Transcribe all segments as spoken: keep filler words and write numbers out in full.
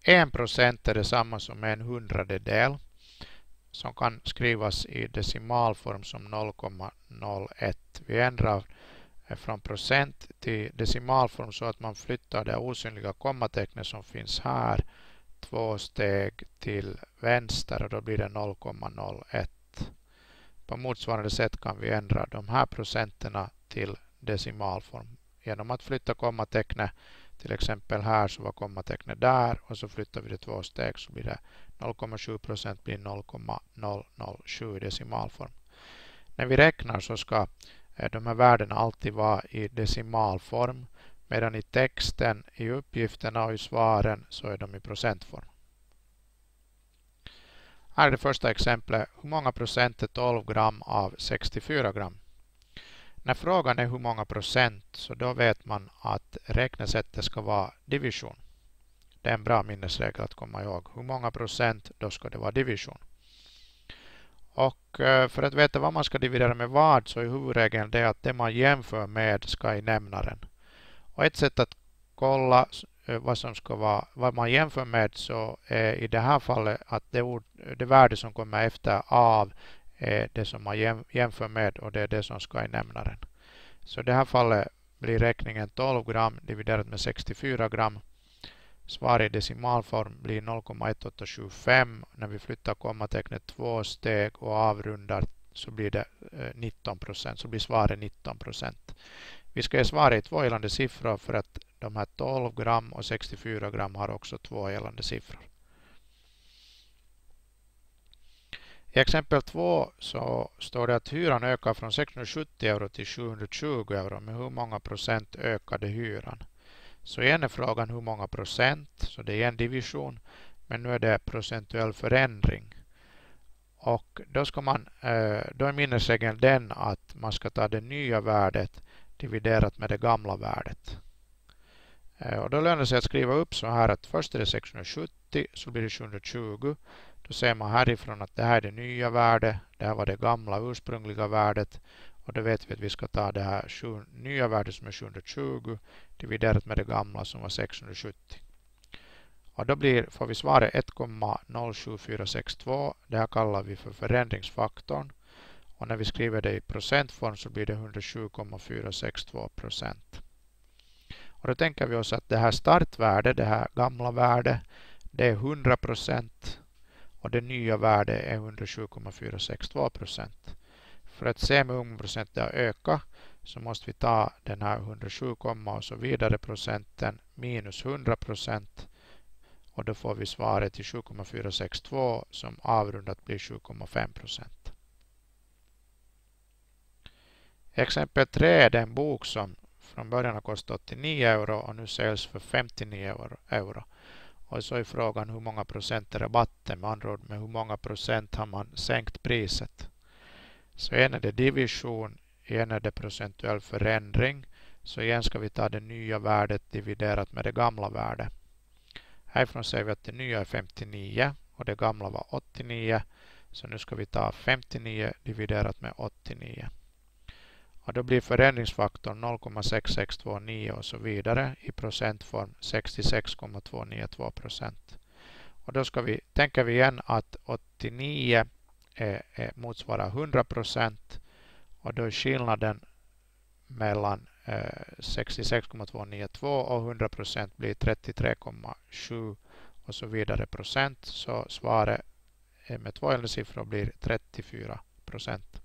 en procent är detsamma som en hundradedel, som kan skrivas i decimalform som noll komma noll ett. Vi ändrar från procent till decimalform så att man flyttar det osynliga kommatecknet som finns här två steg till vänster, och då blir det noll komma noll ett. På motsvarande sätt kan vi ändra de här procenterna till decimalform genom att flytta kommatecknet. Till exempel här så var kommatecknet där, och så flyttar vi det två steg så blir det noll komma sju procent blir noll komma noll noll sju i decimalform. När vi räknar så ska de här värdena alltid vara i decimalform, medan i texten, i uppgifterna och i svaren så är de i procentform. Här är det första exemplet. Hur många procent är tolv gram av sextiofyra gram? När frågan är hur många procent, så då vet man att räknesättet ska vara division. Det är en bra minnesregel att komma ihåg. Hur många procent, då ska det vara division. Och för att veta vad man ska dividera med vad, så är huvudregeln det att det man jämför med ska i nämnaren. Och ett sätt att kolla vad som ska vara, vad man jämför med, så är i det här fallet att det, ord, det värde som kommer efter av är det som man jämför med, och det är det som ska i nämnaren. Så i det här fallet blir räkningen tolv gram dividerat med sextiofyra gram. Svar i decimalform blir noll komma ett åtta sju fem. När vi flyttar kommatecknet två steg och avrundar så blir det nitton procent. Så blir svaret nitton procent. Vi ska ge svaret i två gällande siffror för att de här tolv gram och sextiofyra gram har också två gällande siffror. I exempel två så står det att hyran ökar från sexhundrasjuttio euro till sjuhundratjugo euro. Med hur många procent ökade hyran? Så igen är frågan hur många procent, så det är en division, men nu är det procentuell förändring. Och då ska man, då är minnesregeln den att man ska ta det nya värdet dividerat med det gamla värdet. Och då lönar det sig att skriva upp så här att först är det sexhundrasjuttio, så blir det sjuhundratjugo. Då ser man härifrån att det här är det nya värdet, det här var det gamla ursprungliga värdet. Och då vet vi att vi ska ta det här sju, nya värdet som är sjuhundratjugo dividerat med det gamla som var sexhundrasjuttio. Och då blir, får vi svaret ett komma noll sju fyra sex två. Det här kallar vi för förändringsfaktorn. Och när vi skriver det i procentform så blir det hundrasju komma fyra sex två procent. Och då tänker vi oss att det här startvärdet, det här gamla värdet, det är hundra procent. Och det nya värdet är hundrasju komma fyra sex två procent. För att se med hur många procent det har ökat så måste vi ta den här hundrasju och så vidare procenten minus hundra procent. Och då får vi svaret till sju komma fyra sex två som avrundat blir sju komma fem procent. Exempel tre är det en bok som från början har kostat åttionio euro och nu säljs för femtionio euro. Och så är frågan hur många procent är rabatten, med andra ord med hur många procent har man sänkt priset. Så en är det division, en är det procentuell förändring. Så igen ska vi ta det nya värdet dividerat med det gamla värdet. Härifrån ser vi att det nya är femtionio och det gamla var åttionio. Så nu ska vi ta femtionio dividerat med åttionio. Och då blir förändringsfaktorn noll komma sex sex två nio och så vidare i procentform sextiosex komma två nio två procent. Och då ska vi, tänker vi igen att åttionio är, är, motsvarar hundra procent och då är skillnaden mellan eh, sextiosex komma två nio två och hundra procent blir trettiotre komma sju och så vidare procent. Så svaret med två eller siffror blir trettiofyra procent.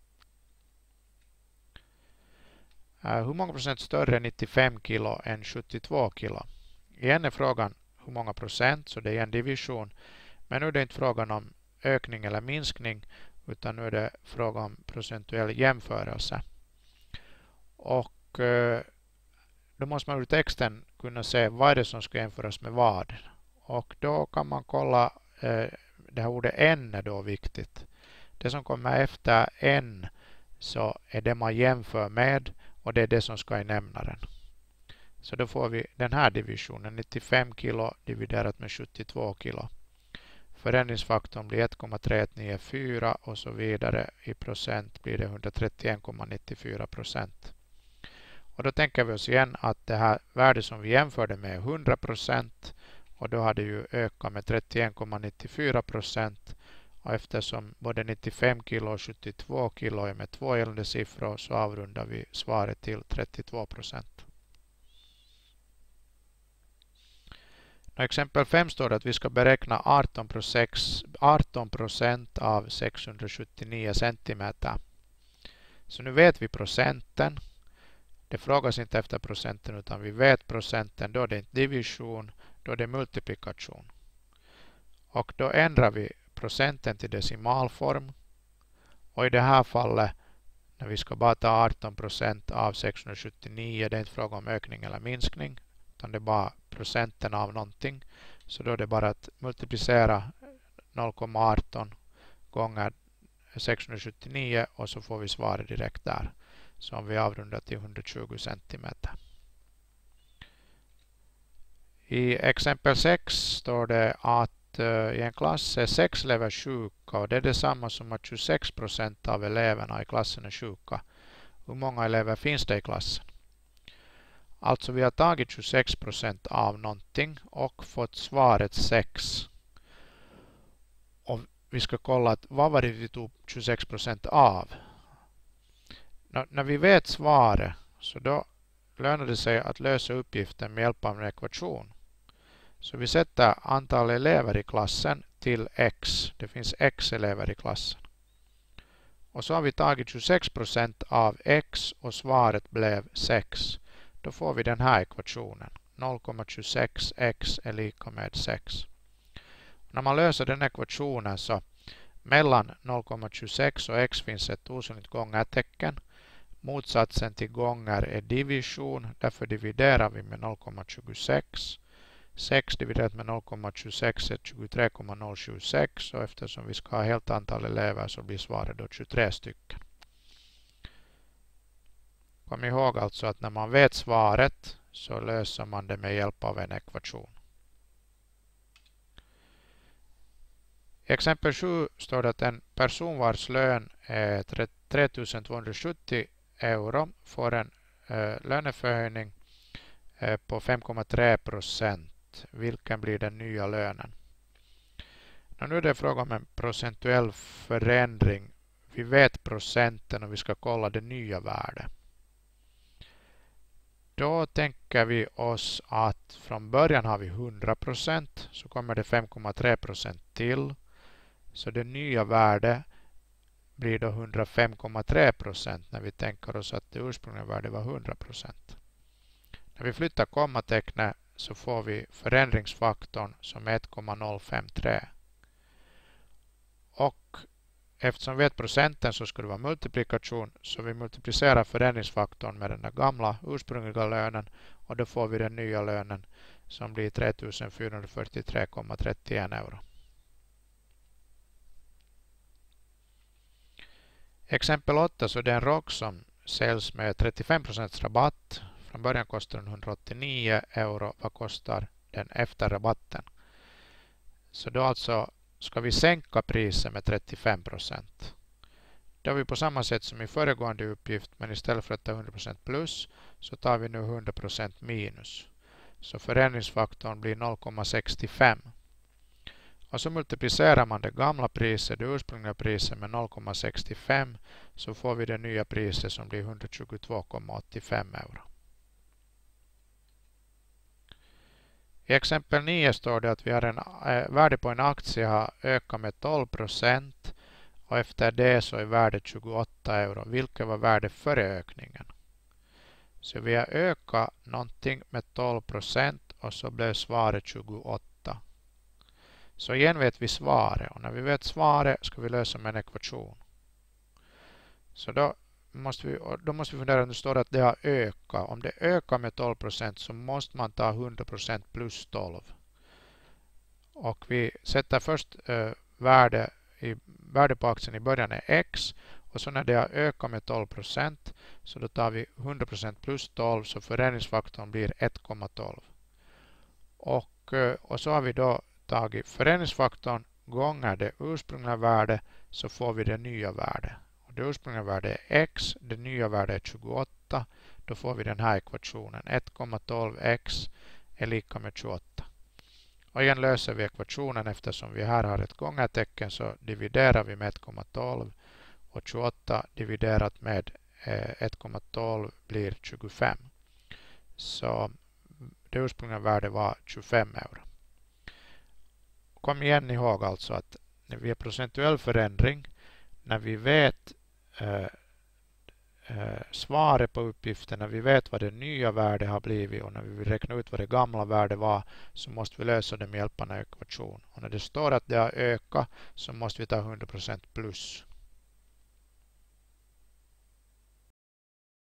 Hur många procent större är nittiofem kilo än sjuttiotvå kilo? Igen är frågan hur många procent, så det är en division. Men nu är det inte frågan om ökning eller minskning, utan nu är det frågan om procentuell jämförelse. Och eh, då måste man ur texten kunna se vad är det som ska jämföras med vad. Och då kan man kolla, eh, det här ordet en är då viktigt. Det som kommer efter en så är det man jämför med. Och det är det som ska i nämnaren. Så då får vi den här divisionen. nittiofem kilo dividerat med sjuttiotvå kilo. Förändringsfaktorn blir ett komma tre ett nio fyra och så vidare. I procent blir det etthundratrettioen komma nittiofyra procent. Och då tänker vi oss igen att det här värdet som vi jämförde med är hundra procent. och då hade ju ökat med trettioen komma nittiofyra procent. Och eftersom både nittiofem kilo och sjuttiotvå kilo är med två gällande siffror så avrundar vi svaret till trettiotvå procent. I exempel fem står det att vi ska beräkna arton procent av sexhundrasjuttionio centimeter. Så nu vet vi procenten. Det frågas inte efter procenten utan vi vet procenten. Då är det inte division, då är det multiplikation. Och då ändrar vi procenten till decimalform. Och i det här fallet när vi ska bara ta arton procent av sexhundrasjuttionio, det är inte fråga om ökning eller minskning. Utan det är bara procenten av någonting. Så då är det bara att multiplicera noll komma arton gånger sexhundrasjuttionio och så får vi svaret direkt där. Så om vi avrundar till hundratjugo centimeter. I exempel sex står det att uh, i en klass är sex elever sjuka och det är detsamma som att tjugosex procent av eleverna i klassen är sjuka. Hur många elever finns det i klassen? Alltså vi har tagit tjugosex procent av någonting och fått svaret sex. Och vi ska kolla att vad var det vi tog tjugosex procent av. N- när vi vet svaret så då lönar det sig att lösa uppgiften med hjälp av en ekvation. Så vi sätter antal elever i klassen till x. Det finns x elever i klassen. Och så har vi tagit tjugosex procent av x och svaret blev sex. Då får vi den här ekvationen. noll komma tjugosex x är lika med sex. När man löser den ekvationen så mellan noll komma tjugosex och x finns ett osynligt gångertecken. Motsatsen till gånger är division. Därför dividerar vi med noll komma tjugosex. sex dividerat med noll komma tjugosex är tjugotre komma noll sju sex. Och eftersom vi ska ha helt antal elever så blir svaret då tjugotre stycken. Kom ihåg alltså att när man vet svaret så löser man det med hjälp av en ekvation. I exempel sju står det att en person vars lön är tre tusen tvåhundrasjuttio euro får en eh, löneförhöjning eh, på fem komma tre procent. Vilken blir den nya lönen? Nu är det fråga om en procentuell förändring. Vi vet procenten och vi ska kolla det nya värdet. Då tänker vi oss att från början har vi hundra procent. Så kommer det fem komma tre procent till. Så det nya värdet blir då hundrafem komma tre procent när vi tänker oss att det ursprungliga värdet var hundra procent. När vi flyttar kommatecknet så får vi förändringsfaktorn som ett komma noll fem tre. Och eftersom vi vet procenten så ska det vara multiplikation, så vi multiplicerar förändringsfaktorn med den där gamla ursprungliga lönen och då får vi den nya lönen som blir tre tusen fyrahundrafyrtiotre komma trettioen euro. Exempel åtta så det är en rock som säljs med trettiofem procent rabatt. Från början kostar den hundraåttionio euro. Vad kostar den efter rabatten? Så då alltså ska vi sänka priset med trettiofem procent. Då har vi på samma sätt som i föregående uppgift, men istället för att ta hundra procent plus så tar vi nu hundra procent minus. Så förändringsfaktorn blir noll komma sextiofem. Och så multiplicerar man det gamla priset, det ursprungliga priset med noll komma sextiofem så får vi det nya priset som blir hundratjugotvå komma åttiofem euro. I exempel nio står det att vi har en äh, värde på en aktie har ökat med tolv procent och efter det så är värdet tjugoåtta euro. Vilket var värdet före ökningen? Så vi har ökat någonting med tolv procent och så blev svaret tjugoåtta. Så igen vet vi svaret och när vi vet svaret ska vi lösa med en ekvation. Så då måste vi, då måste vi fundera om det står att det har ökat. Om det ökar med tolv procent så måste man ta hundra procent plus tolv. Och vi sätter först äh, värde, i, värde på aktien i början är x. Och så när det har ökat med tolv procent så då tar vi hundra procent plus tolv så förändringsfaktorn blir ett komma tolv. Och, och så har vi då tagit förändringsfaktorn gånger det ursprungliga värdet så får vi det nya värdet. Och det ursprungliga värdet är x, det nya värdet är tjugoåtta. Då får vi den här ekvationen. ett komma tolv x är lika med tjugoåtta. Och igen löser vi ekvationen eftersom vi här har ett gångertecken så dividerar vi med ett komma tolv och tjugoåtta dividerat med ett komma tolv blir tjugofem. Så det ursprungliga värdet var tjugofem euro. Kom igen ihåg alltså att när vi har procentuell förändring, när vi vet eh, eh, svaret på uppgiften, när vi vet vad det nya värdet har blivit och när vi vill räkna ut vad det gamla värdet var, så måste vi lösa det med hjälp av en ekvation. Och när det står att det har ökat så måste vi ta hundra procent plus.